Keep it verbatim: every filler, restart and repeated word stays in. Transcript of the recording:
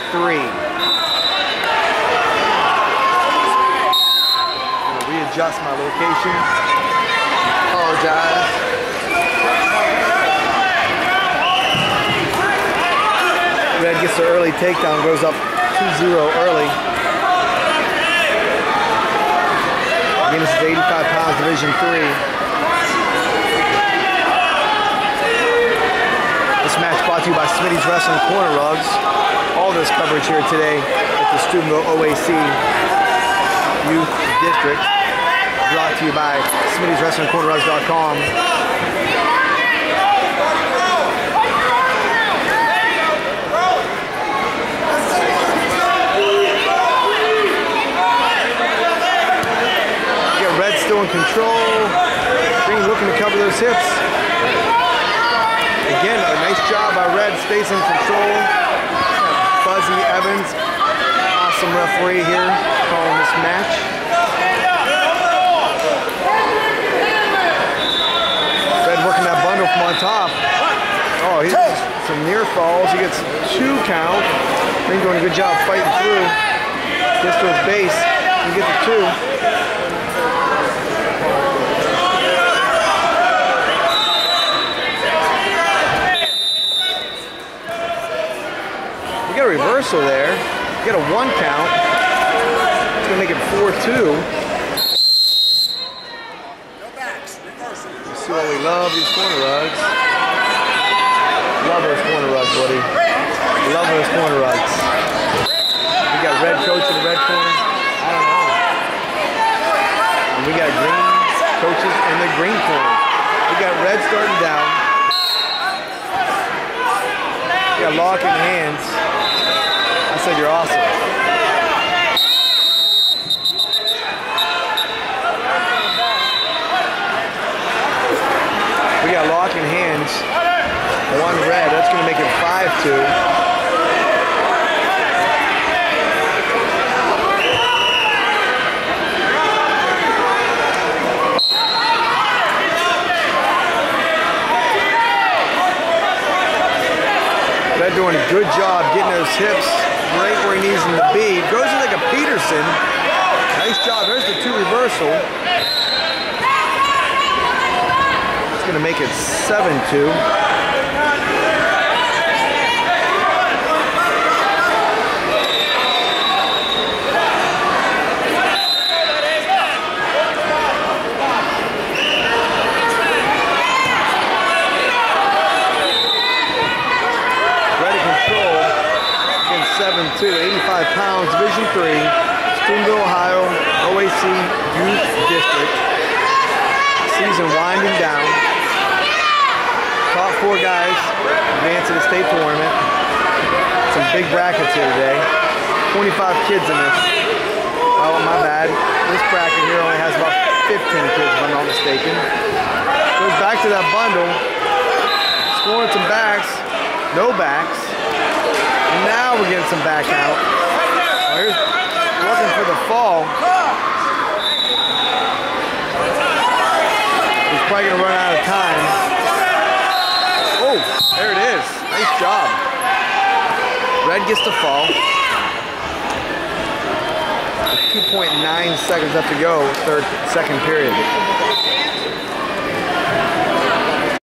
three. I'm gonna readjust my location. Apologize. Red gets the early takedown, goes up two zero early. Again, this is eighty-five pounds, Division three. This match brought to you by Smitty's Wrestling Corner Rugs. All this coverage here today at the Steubenville O A C Youth District. Brought to you by Smitty's Wrestling Corner Rugs dot com. Still in control. Green looking to cover those hips. Again, a nice job by Red. Stays in control. Fuzzy Evans, awesome referee here, calling this match. Red working that bundle from on top. Oh, he gets some near falls. He gets two count. Green doing a good job fighting through. Gets to his base. He gets the two. Get a reversal there. Get a one count. It's gonna make it four two. No backs. Reversal. You see what we love, these corner rugs. Love those corner rugs, buddy. Love those corner rugs. We got red coach in the red corner. I don't know. And we got green coaches in the green corner. We got red starting down. We got lock in hands. I said you're awesome. We got lock in hands. One red. That's going to make it five two. Red doing a good job getting those hips right where he needs them to be. Goes in like a Peterson. Nice job. There's the two reversal. It's going to make it seven two. seven two, eighty-five pounds, Division three, Steubenville, Ohio, O A C Youth District. Season winding down. Top four guys advance to the state tournament. Some big brackets here today. twenty-five kids in this. Oh, my bad. This bracket here only has about fifteen kids, if I'm not mistaken. Goes back to that bundle. Scoring some backs. No backs. Now we're getting some back out. Oh, here's looking for the fall. He's probably going to run out of time. Oh, there it is. Nice job. Red gets the fall. two point nine seconds left to go, third, second period.